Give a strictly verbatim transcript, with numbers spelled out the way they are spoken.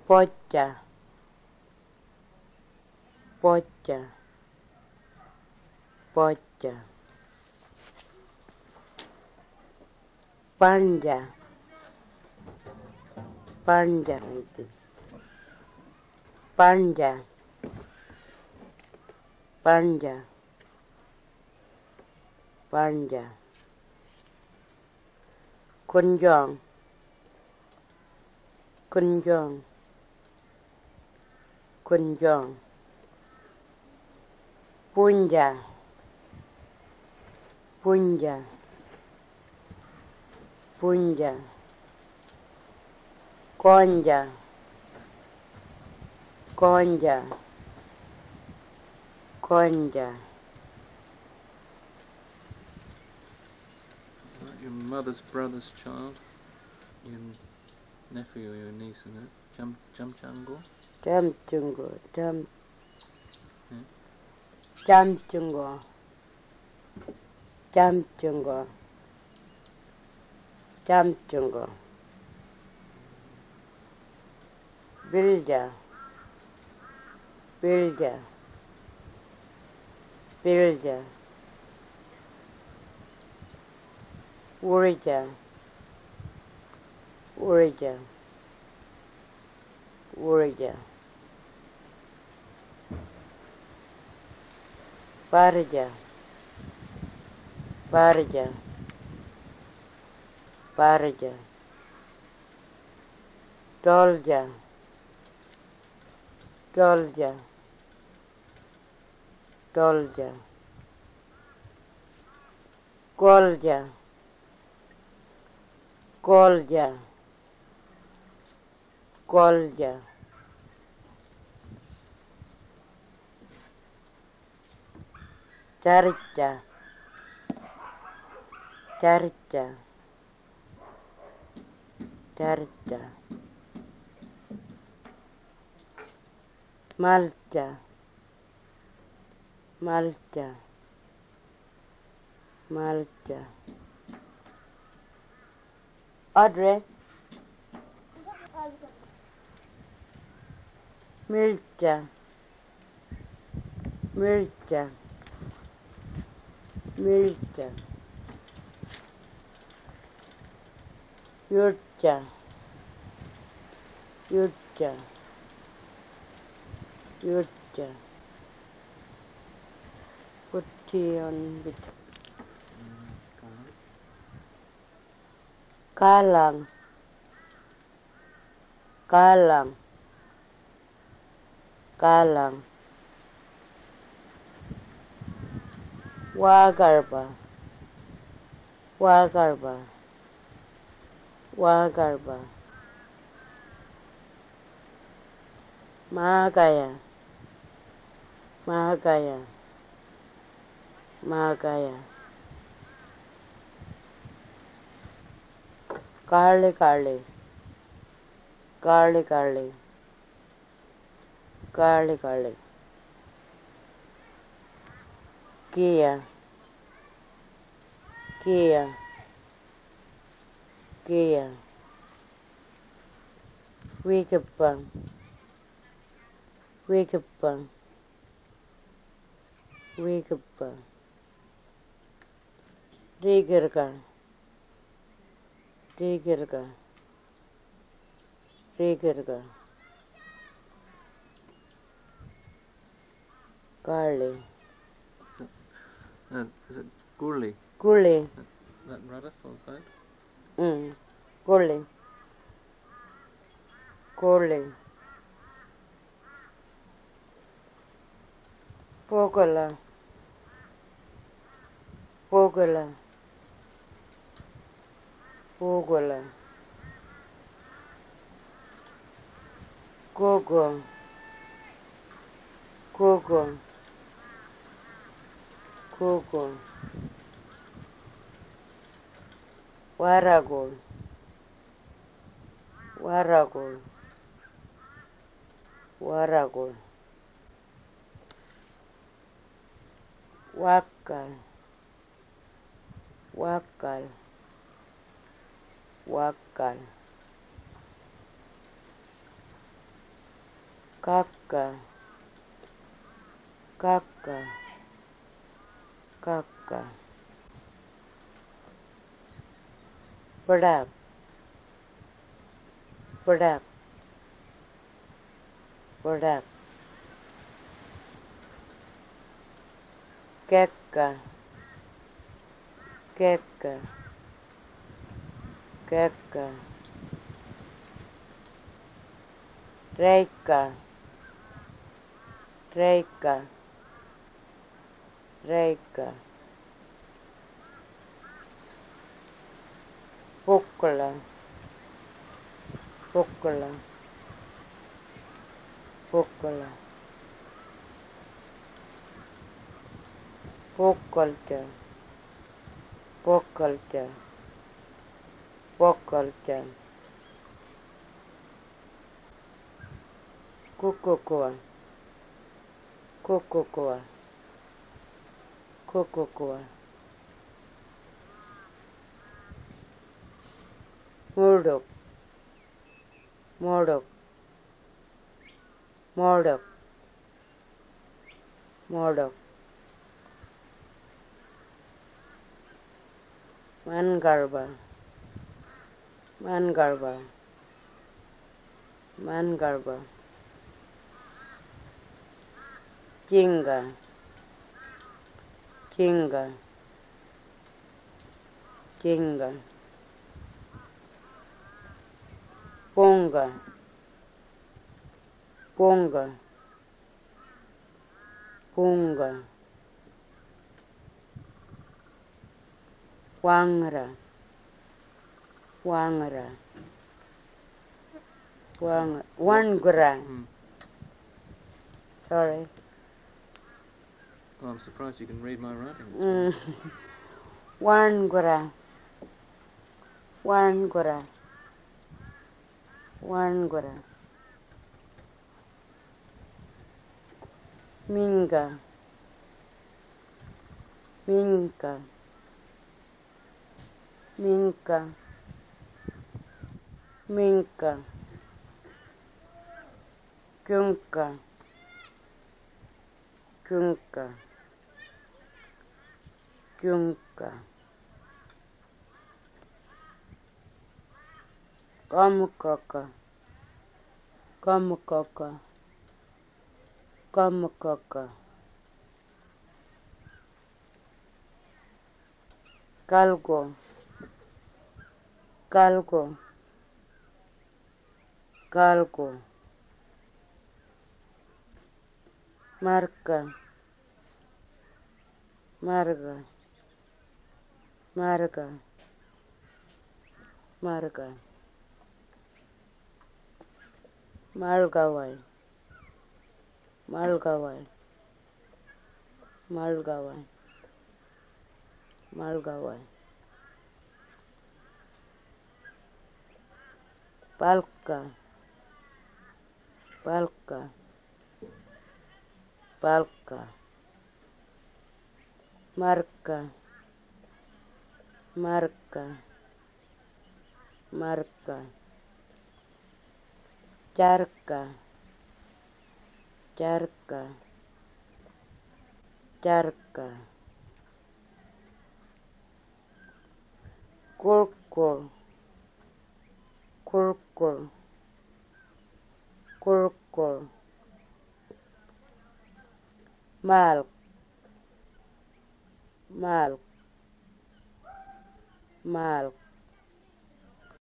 Pocha, pocha, pocha. Panja, panja, panja, panja, panja. Kunjong, kunjong, kunjong. Punja, punja, punja. Konja, konja, konja. Your mother's brother's child, your nephew or your niece, isn't it? Jam Jamchango? Jamchungo, Jam Yeah. Jamchungo, Jamchungo, Jamchungo. Bilja, Bilja, Bilja. Urja, Urja, Urja. Parja, Parja, Parja. Dolja, Dolja, Dolja. Golja, Golja, Golja. Charcha, Charcha, Charcha. Malcha, Malcha, Malcha. Audrey, Milcha, Milcha, Milcha. Yurcha, Yurcha, Yurcha. Put tea on with Kalang, Kalang, Kalang. Wagarba, Wagarba, Wagarba. Magaya, Magaya, Magaya. Carly, Carly, Carly, Carly, Carly, Carly. Kia, Kia, Kia. Wikipang, Wikipang, Wikipang. Rigirga, Rigirga, Rigirga. Carly. Uh, is it Gurli? Gully. That, that Radha or that? Mm. Gully. Gully. Pogola. Pogola. Pogola. Gogo. Gogo. Gogo. Waragol. Waragol. Waragol. Wakal. Wakal. Wakal. Kaka, kaka, kaka. Product, product, product. Kekka, kekka, kekka. Reikka, reikka, reikka. Pukkula, pukkula, pukkula. Pukkalcha, pukkalcha, pukkalcha. Kukukua, kukukua, kukukua. Murduk, murduk, murduk, murduk. Mangarba, mangarba, mangarba. Chinga, chinga, chinga. Ponga, ponga, ponga. Wangra, wangra, wangra, wangra. Mm. Sorry. Well, I'm surprised you can read my writing. Mm. Wangra, wangra, wangra. Minga, minga. Minka, minka, kunka, kunka, kunka. Kamukaka, kamukaka, kamukaka. Kalgo, Kalgo, Kalgo. Marca, Marga, Marga, Marga. Malgawai, Malgawai, Malgawai, Malgawai. Palka, palka, palka. Marca, marca, marca. Charca, charca, charca. Kurkur, kurkur, kurkur. Milk, milk, milk.